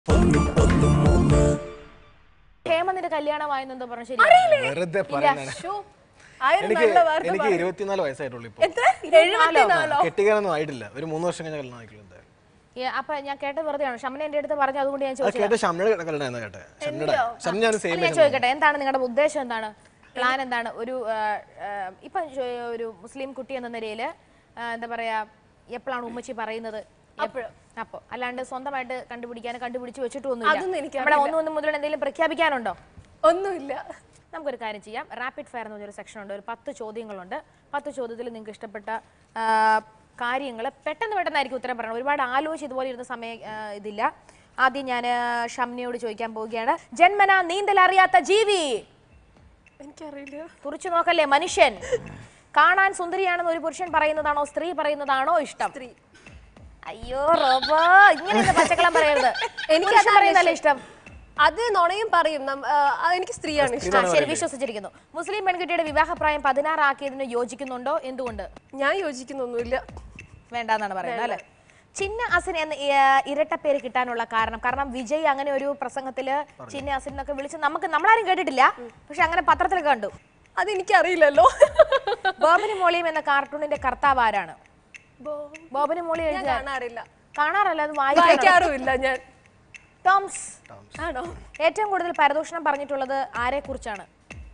Hemanth കല്യാണമായെന്ന് പറഞ്ഞു ശരി. വെറുതെ പറയണേ. എനിക്ക് 24 വയസ്സായിട്ടുള്ളൂ ഇപ്പോൾ. എത്ര? 74. കെട്ടിക്കാനൊന്നും ആയിട്ടില്ല. ഒരു 3 വർഷം കഴിഞ്ഞ കല്യാണം ആയിക്കില്ല. അപ്പൊ ഞാൻ കേട്ട വെറുതെയാണ്. ഷംന എന്റെ അടുത്ത് പറഞ്ഞു, അതുകൊണ്ട് ഞാൻ ചോദിച്ചു. കേട്ട ഷംനയുടെ കല്യാണം കേട്ടെ. ഞാൻ ചോദിക്കട്ടെ, എന്താണ് നിങ്ങളുടെ ഉദ്ദേശം, എന്താണ് പ്ലാൻ, എന്താണ്? ഒരു ഇപ്പൊ ഒരു മുസ്ലിം കുട്ടി എന്ന നിലയിൽ എന്താ പറയാ, എപ്പോഴാണ് ഉമ്മച്ചി പറയുന്നത്? അപ്പൊ അല്ലാണ്ട് സ്വന്തമായിട്ട് കണ്ടുപിടിച്ച് വെച്ചിട്ടൊന്നുമില്ല. നമ്മുടെ 1 1 മുതൽ എന്തെങ്കിലും പ്രഖ്യാപിക്കാനുണ്ടോ? ഒന്നുമില്ല. നമുക്കൊരു കാര്യം ചെയ്യാം. റാപ്പിഡ് ഫയർ എന്ന് പറഞ്ഞൊരു സെക്ഷൻ ഉണ്ട്. ഒരു 10 ചോദ്യങ്ങളുണ്ട്. 10 ചോദ്യത്തിൽ നിങ്ങൾക്ക് ഇഷ്ടപ്പെട്ട കാര്യങ്ങൾ പെട്ടെന്നായിരിക്കും ഉത്തരം പറയണം. ഒരുപാട് ആലോചിച്ച് ഇതുപോലെ ഇരുന്ന സമയം ഇതില്ല. ആദ്യം ഞാൻ ഷംനയോട് ചോദിക്കാൻ പോവുകയാണ്. ജന്മന നീന്തൽ അറിയാത്ത ജീവി? എനിക്കറിയില്ല. കുറിച്ചു നോക്കല്ലേ. മനുഷ്യൻ. കാണാൻ സുന്ദരിയാണെന്ന് ഒരു പുരുഷൻ പറയുന്നതാണോ സ്ത്രീ പറയുന്നതാണോ ഇഷ്ടം? സ്ത്രീ. അയ്യോ റോബോ, ഇങ്ങനെ പച്ചക്കളം പറയരുത്. എനിക്ക് അത് പറയുന്നതല്ലേ ഇഷ്ടം. അത് നുണയും പറയും. എനിക്ക് സ്ത്രീയാണ് ഇഷ്ടം. ശരി, വിശ്വസിച്ചിരിക്കുന്നു. മുസ്ലിം പെൺകുട്ടിയുടെ വിവാഹപ്രായം 16 ആക്കിയതിന് യോജിക്കുന്നുണ്ടോ? എന്തുകൊണ്ട്? ഞാൻ യോജിക്കുന്നൊന്നുമില്ല. വേണ്ടെന്നാണ് പറയുന്നത് അല്ലെ? ചിന്ന അസിൻ എന്ന ഇരട്ട പേര് കിട്ടാനുള്ള കാരണം വിജയ് അങ്ങനെ ഒരു പ്രസംഗത്തില് ചിന്ന അസിൻ എന്നൊക്കെ വിളിച്ച് നമ്മളാരും കേട്ടിട്ടില്ല, പക്ഷെ അങ്ങനെ പത്രത്തിൽ കണ്ടു. അതെനിക്കറിയില്ലല്ലോ. ബോബനും മോളിയും എന്ന കാർട്ടൂണിന്റെ കർത്താവ് ആരാണ്? ബോബനും മോളി കാണാറില്ല, അത് വായിക്കാറുമില്ല ഞാൻ. ടോംസ് ആണോ? ഏറ്റവും കൂടുതൽ പരദൂഷണം പറഞ്ഞിട്ടുള്ളത് ആരെ കുറിച്ചാണ്?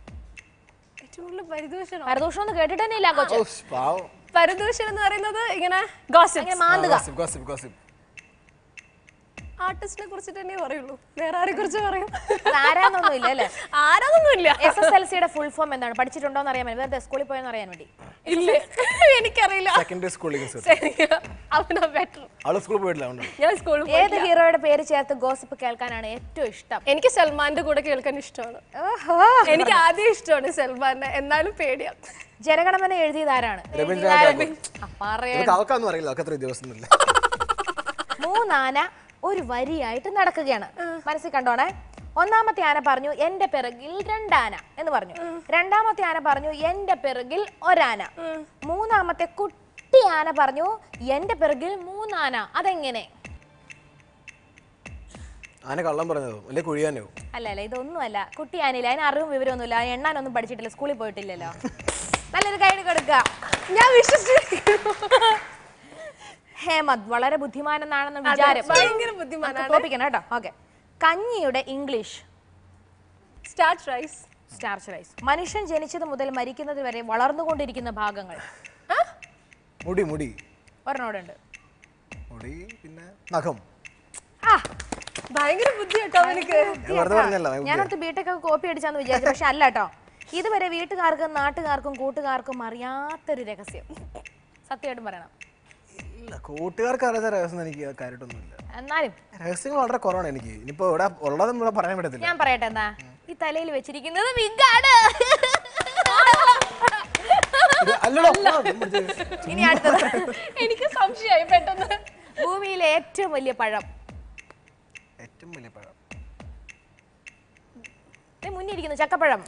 പരദൂഷണം ഒന്ന് കേട്ടിട്ട് തന്നെ ഇല്ല കൊച്ചു. പരദൂഷണം എന്ന് പറയുന്നത് ഇങ്ങനെ ആർട്ടിസ്റ്റിനെ കുറിച്ചിട്ട് തന്നെ പറയുള്ളൂ. വേറെ ആരെ കുറിച്ച് പറയും? ആരാന്നൊന്നും ഇല്ല അല്ലേ? ആരാന്നൊന്നുമില്ല. SSLCയുടെ ഫുൾ ഫോം എന്താണ്? പഠിച്ചിട്ടുണ്ടോന്ന് അറിയാൻ വേണ്ടി, വെറുതെ സ്കൂളിൽ പോയെന്ന് അറിയാൻ വേണ്ടി. ഇല്ല, എനിക്കറിയില്ല. ഏത് ഹീറോയുടെ പേര് ചേർത്ത് ഗോസിപ്പ് കേൾക്കാനാണ് ഏറ്റവും ഇഷ്ടം? എനിക്ക് സൽമാന്റെ കൂടെ കേൾക്കാൻ ഇഷ്ടമാണ്. എനിക്ക് ആദ്യം ഇഷ്ടമാണ് സൽമാന്റെ, എന്നാലും പേടിയാ. ജനഗണമന എഴുതിയതാരാണ്? 3 ആന ഒരു വരിയായിട്ട് നടക്കുകയാണ്. മനസ്സിൽ കണ്ടോണേ. ഒന്നാമത്തെ ആന പറഞ്ഞു എന്റെ പിറകിൽ 2 ആന എന്ന് പറഞ്ഞു. രണ്ടാമത്തെ ആന പറഞ്ഞു എന്റെ പിറകിൽ 1 ആന. മൂന്നാമത്തെ കുട്ടി ആന പറഞ്ഞു എന്റെ പിറകിൽ 3 ആന. അതെങ്ങനെ? ആന കള്ളം പറഞ്ഞതോ അല്ലെ കുഴിയാനോ? അല്ല, ഇതൊന്നും അല്ല. കുട്ടി ആനയില്ല, അതിന് അറിവും വിവരമൊന്നുമില്ല, എണ്ണാനൊന്നും പഠിച്ചിട്ടില്ല, സ്കൂളിൽ പോയിട്ടില്ലല്ലോ. നല്ലൊരു കൈ കൊടുക്കുക. ഞാൻ വിശ്വസിക്കുന്നു. ഹേമന്ത് വളരെ ബുദ്ധിമാനെന്നാണെന്ന് വിചാരം. ഭയങ്കര ബുദ്ധിമാനാണ്. തോപ്പിക്കണം കേട്ടോ. ഓക്കെ. കഞ്ഞിയുടെ English? Starch rice. Starch rice. മനുഷ്യൻ ജനിച്ചത് മുതൽ മരിക്കുന്നത് വരെ വളർന്നുകൊണ്ടിരിക്കുന്ന ഭാഗങ്ങൾ? മുടി. ഒരെണ്ണോടുണ്ട്. മുടി, പിന്നെ നഖം. ഭയങ്കര ബുദ്ധി കേട്ടോ എനിക്ക്. ഞാനടുത്ത് ബിടെക് കോപ്പി അടിച്ചാന്ന് വിചാരിച്ചു, പക്ഷെ അല്ല കേട്ടോ. ഇതുവരെ വീട്ടുകാർക്കും നാട്ടുകാർക്കും കൂട്ടുകാർക്കും അറിയാത്തൊരു രഹസ്യം. സത്യമായിട്ടും പറയണം. കൂട്ടുകാർക്ക് അറിയാത്ത രഹസ്യം എനിക്ക് കാര്യമായിട്ടൊന്നുമില്ല. എന്നാലും രഹസ്യങ്ങൾ വളരെ കുറവാണ് എനിക്ക്. ഇനിയിപ്പോ ഇവിടെ ഉള്ളതും ഇവിടെ പറയാൻ പറ്റത്തില്ല. ഞാൻ പറയട്ടെ എന്നാ. ഈ തലയിൽ വെച്ചിരിക്കുന്നത് വിഗാണ്. ഇനി അടുത്തത്. എനിക്ക് സംശയമായി പെട്ടെന്ന്. ഭൂമിയിലെ ഏറ്റവും വലിയ പഴം? മുന്നിരിക്കുന്നു ചക്കപ്പഴം.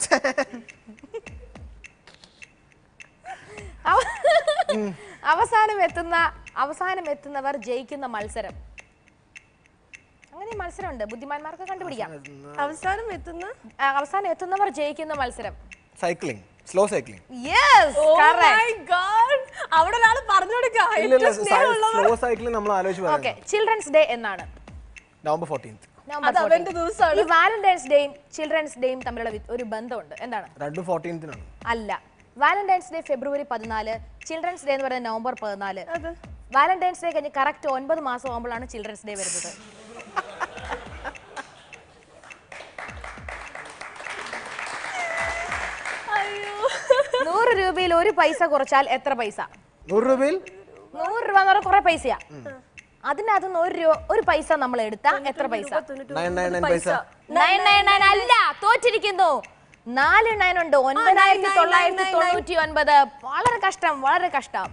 അവസാനം എത്തുന്നവർ ജയിക്കുന്ന മത്സരം? അങ്ങനെ മത്സരമുണ്ട്, ബുദ്ധിമാന്മാർക്ക് കണ്ടുപിടിക്കാം. അവസാനം എത്തുന്നവർ ജയിക്കുന്ന മത്സരം? Cycling, slow cycling. Yes, correct. അവിടെ ഒരാൾ പറഞ്ഞു കൊടുക്കുക. സ്ലോ സൈക്ലിംഗ് നമ്മൾ ആലോചിച്ചു. ഓക്കേ. ചിൽഡ്രൻസ് ഡേ എന്നാണ്? November 14th. ഈ വാലന്റൈൻസ് ഡേയും ചിൽഡ്രൻസ് ഡേയും തമ്മിലുള്ള ഒരു ബന്ധമുണ്ട്. എന്താണ്? 14th അല്ല. Valentine's day February 14, children's day എന്ന് പറയുന്നത് നവംബർ 14. വാലന്റൈൻസ് ഡേ കഴിഞ്ഞ് കറക്റ്റ് 9 മാസം ആകുമ്പോഴാണ് ചിൽഡ്രൻസ് ഡേ വരുന്നത്. അയ്യോ. 100 രൂപയിൽ 1 പൈസ കുറച്ചാൽ എത്ര പൈസ? 100 രൂപയിൽ 100 രൂപ എന്ന് പറഞ്ഞാൽ കുറെ പൈസയാ. അതിനകത്ത് 1 പൈസ നമ്മൾ എടുത്താ എത്ര പൈസ? 999 അല്ല, തോറ്റിരിക്കുന്നു. 4 9 ഉണ്ട്. 9999. വളരെ കഷ്ടം.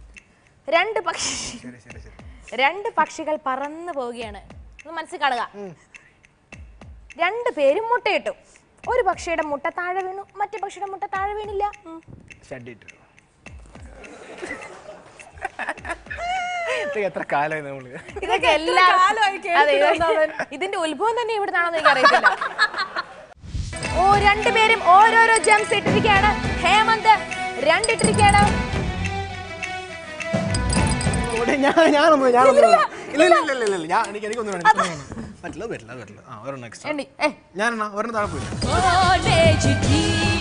2 പക്ഷികൾ പറന്നു പോവുകയാണ്. മനസ്സിൽ കാണുക. 2 പേരും മുട്ടയിട്ടു. ഒരു പക്ഷിയുടെ മുട്ട താഴെ വീണു, മറ്റേ പക്ഷിയുടെ മുട്ട താഴെ വീണില്ല. എത്ര കാലമായി നമ്മള് ഇതൊക്കെ എല്ലാം ഇതിന്റെ ഉത്ഭവം തന്നെ ഇവിടെ നിന്നാണെന്ന് എനിക്ക് അറിയത്തില്ല. ഓ, രണ്ടുപേരും ഓരോരോ ജംസ് ഇട്ടിരിക്കുകയാണ്. ഹേമന്ത് 2 ഇട്ടിരിക്കുകയാണ്. എനിക്കൊന്നും പറ്റില്ല. ഞാൻ ഒരെണ്ണം താഴെ പോയി.